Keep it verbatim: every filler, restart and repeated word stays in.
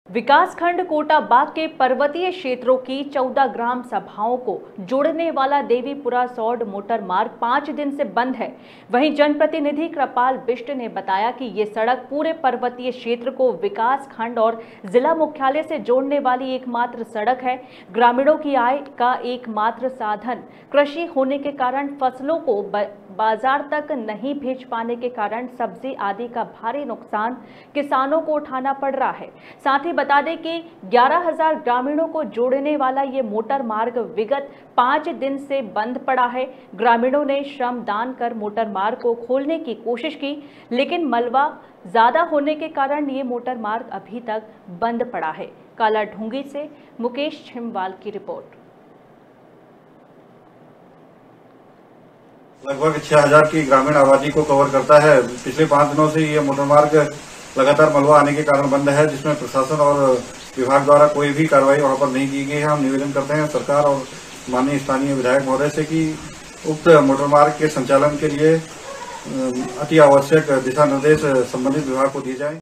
विकासखंड कोटाबाग के पर्वतीय क्षेत्रों की चौदह ग्राम सभाओं को जोड़ने वाला देवीपुरा सौड़ मोटर मार्ग पाँच दिन से बंद है। वहीं जनप्रतिनिधि कृपाल बिष्ट ने बताया कि ये सड़क पूरे पर्वतीय क्षेत्र को विकास खंड और जिला मुख्यालय से जोड़ने वाली एकमात्र सड़क है। ग्रामीणों की आय का एकमात्र साधन कृषि होने के कारण फसलों को बाजार तक नहीं भेज पाने के कारण सब्जी आदि का भारी नुकसान किसानों को उठाना पड़ रहा है। साथ ही बता दें कि ग्यारह हज़ार ग्रामीणों को जोड़ने वाला ये मोटर मार्ग विगत पाँच दिन से बंद पड़ा है। ग्रामीणों ने श्रम दान कर मोटर मार्ग को खोलने की कोशिश की, लेकिन मलबा ज्यादा होने के कारण ये मोटर मार्ग अभी तक बंद पड़ा है। कालाढूंगी से मुकेश छिमवाल की रिपोर्ट। लगभग छह हजार की ग्रामीण आबादी को कवर करता है। पिछले पांच दिनों से ये मोटर मार्ग लगातार मलबा आने के कारण बंद है, जिसमें प्रशासन और विभाग द्वारा कोई भी कार्रवाई वहां पर नहीं की गई है। हम निवेदन करते हैं सरकार और माननीय स्थानीय विधायक महोदय से कि उक्त मोटर मार्ग के संचालन के लिए अति आवश्यक दिशा निर्देश संबंधित विभाग को दिए जाएं।